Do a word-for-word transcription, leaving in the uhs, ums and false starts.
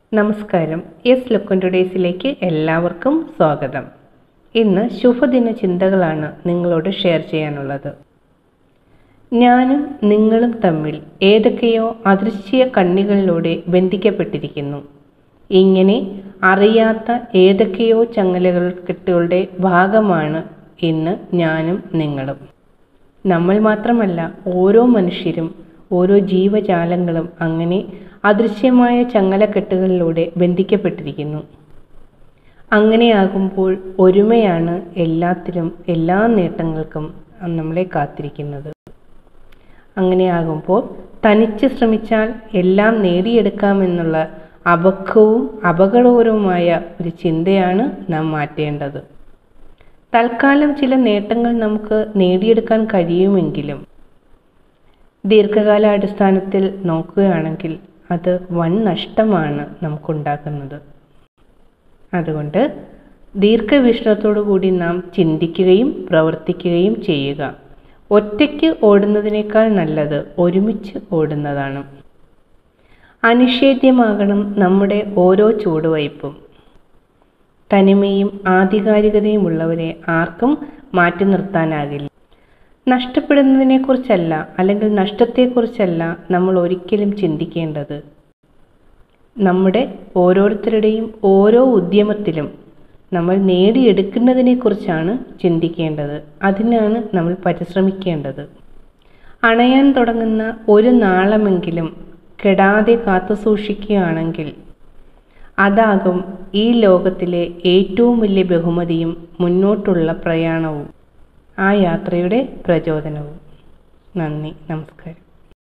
നമസ്കാരം. എസ് ലുക്കൻ ടുഡേയ്സിലേക്ക് എല്ലാവർക്കും സ്വാഗതം. ഇന്ന് ശുഭദിന ചിന്തകളാണ് നിങ്ങളോട് ഷെയർ ചെയ്യാനുള്ളത്. ഞാനും നിങ്ങളും തമ്മിൽ ഏതൊക്കെയോ അദൃശ്യ കണ്ണികളിലൂടെ ബന്ധിക്കപ്പെട്ടിരിക്കുന്നു. ഇങ്ങനെ അറിയാത്ത ഏതൊക്കെയോ ചങ്ങലകൾ കെട്ടുകളുടെ ഭാഗമാണ് ഇന്ന് ഞാനും നിങ്ങളും. നമ്മൾ മാത്രമല്ല, ഓരോ മനുഷ്യരും ഓരോ ജീവജാലങ്ങളും അങ്ങനെ അദൃശ്യമായ ചങ്ങലക്കെട്ടുകളിലൂടെ ബന്ധിക്കപ്പെട്ടിരിക്കുന്നു. അങ്ങനെയാകുമ്പോൾ ഒരുമയാണ് എല്ലാത്തിലും എല്ലാ നേട്ടങ്ങൾക്കും നമ്മളെ കാത്തിരിക്കുന്നത്. അങ്ങനെയാകുമ്പോൾ തനിച്ച് ശ്രമിച്ചാൽ എല്ലാം നേടിയെടുക്കാമെന്നുള്ള അപക്വവും അപകടകരവുമായ ഒരു ചിന്തയാണ് നാം മാറ്റേണ്ടത്. തൽക്കാലം ചില നേട്ടങ്ങൾ നമുക്ക് നേടിയെടുക്കാൻ കഴിയുമെങ്കിലും ദീർഘകാലാടിസ്ഥാനത്തിൽ നോക്കുകയാണെങ്കിൽ അത് വൻ നഷ്ടമാണ് നമുക്കുണ്ടാക്കുന്നത്. അതുകൊണ്ട് ദീർഘവീക്ഷണത്തോടു കൂടി നാം ചിന്തിക്കുകയും പ്രവർത്തിക്കുകയും ചെയ്യുക. ഒറ്റയ്ക്ക് ഓടുന്നതിനേക്കാൾ നല്ലത് ഒരുമിച്ച് ഓടുന്നതാണ്. അനിഷേധ്യമാകണം നമ്മുടെ ഓരോ ചുവടുവയ്പും. തനിമയും ആധികാരികതയും ഉള്ളവരെ ആർക്കും മാറ്റി നിർത്താനാകില്ല. നഷ്ടപ്പെടുന്നതിനെക്കുറിച്ചല്ല, അല്ലെങ്കിൽ നഷ്ടത്തെക്കുറിച്ചല്ല നമ്മൾ ഒരിക്കലും ചിന്തിക്കേണ്ടത്. നമ്മുടെ ഓരോരുത്തരുടെയും ഓരോ ഉദ്യമത്തിലും നമ്മൾ നേടിയെടുക്കുന്നതിനെക്കുറിച്ചാണ് ചിന്തിക്കേണ്ടത്. അതിനാണ് നമ്മൾ പരിശ്രമിക്കേണ്ടത്. അണയാൻ തുടങ്ങുന്ന ഒരു നാളമെങ്കിലും കെടാതെ കാത്തു സൂക്ഷിക്കുകയാണെങ്കിൽ അതാകും ഈ ലോകത്തിലെ ഏറ്റവും വലിയ ബഹുമതിയും മുന്നോട്ടുള്ള പ്രയാണവും ആ യാത്രയുടെ പ്രചോദനവും. നന്ദി, നമസ്കാരം.